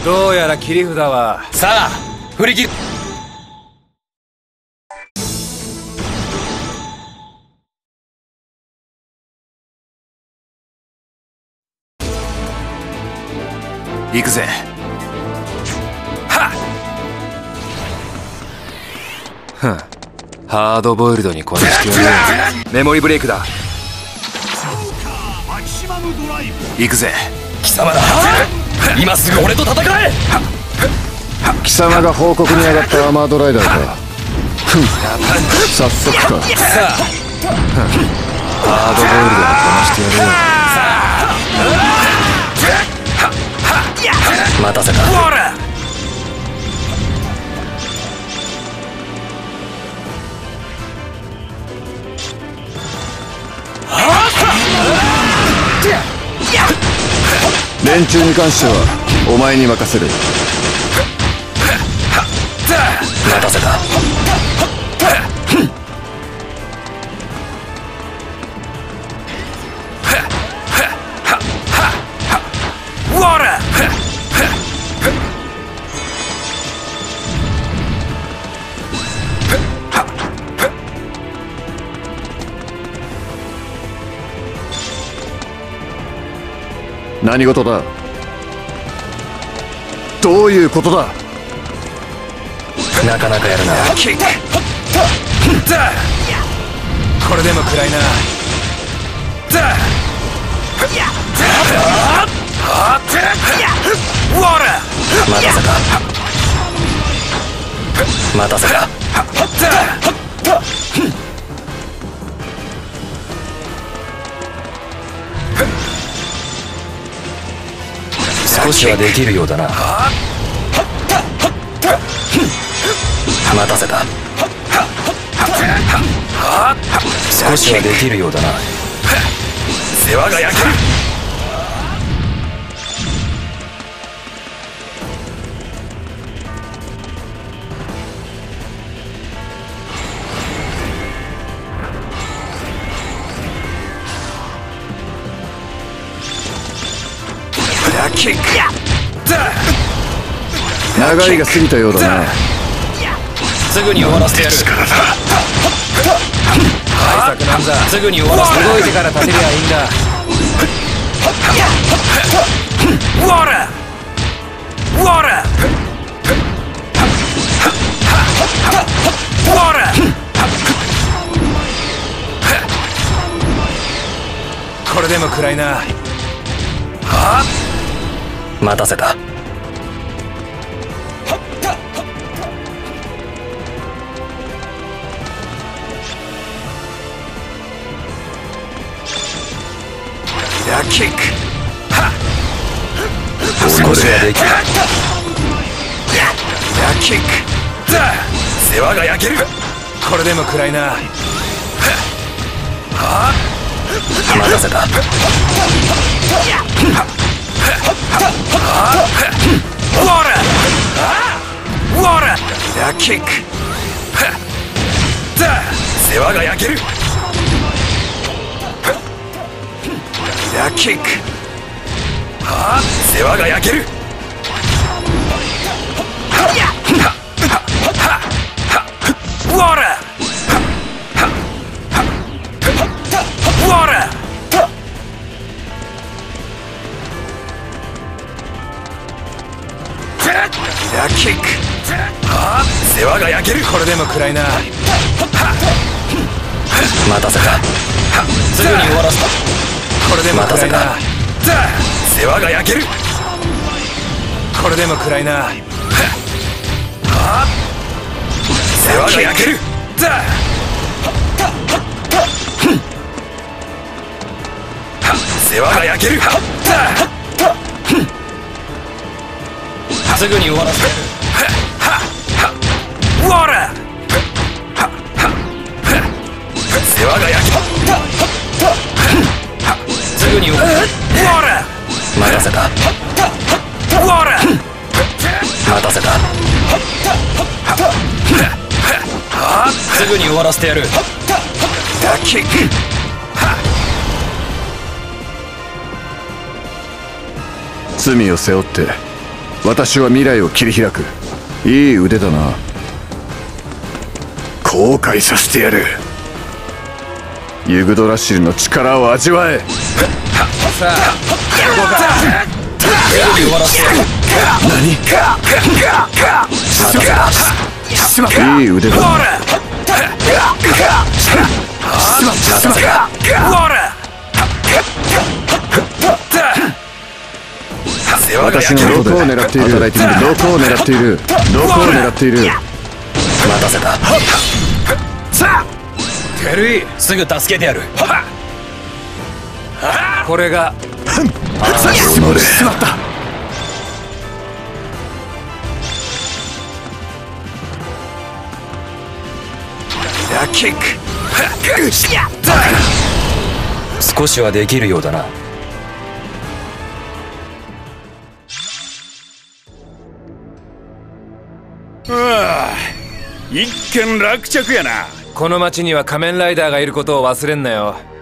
どうやら切り札はさあ振り切る。 行くぜ。はっ。ふん、ハードボイルドにこなしてやる。メモリブレイクだ。行くぜ。 貴様だ。今すぐ俺と戦え。 貴様が報告に上がったアーマードライダーか。ふん、早速か。 さあ、ハードボイルドにこなしてやるよ。 待たせた。 連中に関してはお前に任せる。 待たせた。 何事だ。どういうことだ。 なかなかやるな。 これでも食らいな。 待たせた。待たせた。少しはできるようだな。待たせた。少しはできるようだな。世話が焼ける。 長いが過ぎたようだな。 すぐに終わらせてやる。 対策なんざすぐに終わらせて。 動いてから立てりゃいいんだ。これでも食らいな。 待たせた。 キック。 少しはできる。 キック。 世話が焼ける。 これでも食らいな。 待たせた。 キック。 世話が焼ける。 キック。 世話が焼ける。 キック。 世話が焼ける。 これでも食らいな。 待たせた。すぐに終わらせた。 これでも食らいな。 世話が焼ける。 これでも食らいな。 世話が焼ける。世話が焼ける。すぐに終わらせて。世話が焼ける。すぐに終わらせて。待たせた。待たせた。すぐに終わらせてやる。 キック。 罪を背負って私は未来を切り開く。いい腕だな。後悔させてやる。ユグドラッシルの力を味わえ。 さあ何？いい腕だな。私のどこを狙っている？どこを狙っている？どこを狙っている？ 待たせた。 さあテリー、 すぐ助けてやる。 これがしまった。 キック。 少しはできるようだな。 一件落着やな。 この町には仮面ライダーがいることを忘れんなよ。